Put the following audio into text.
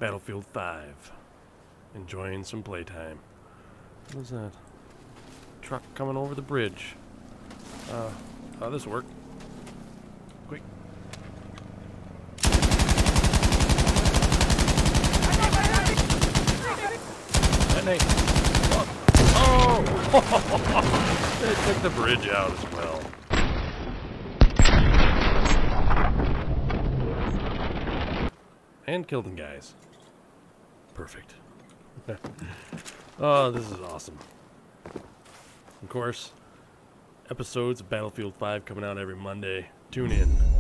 Battlefield 5. Enjoying some playtime. What is that? Truck coming over the bridge. This will work. Quick. Detonate. Oh! They took the bridge out as well. And killed them guys. Perfect. Oh, this is awesome. Of course, episodes of Battlefield 5 coming out every Monday. Tune in.